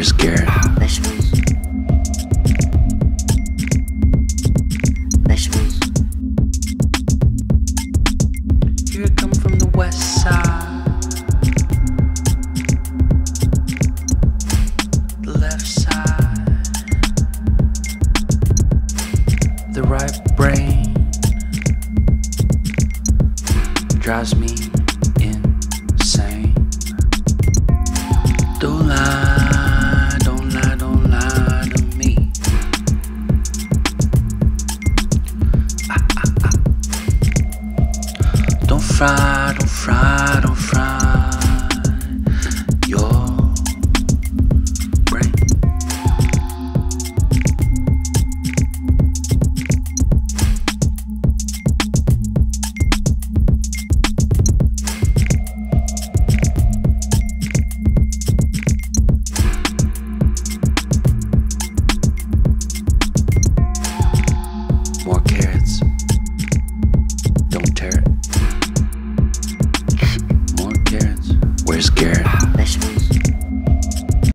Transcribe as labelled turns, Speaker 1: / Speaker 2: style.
Speaker 1: Chris Garrett.
Speaker 2: Vegetables. Vegetables.
Speaker 1: Here I come from the west side, the left side, the right brain drives me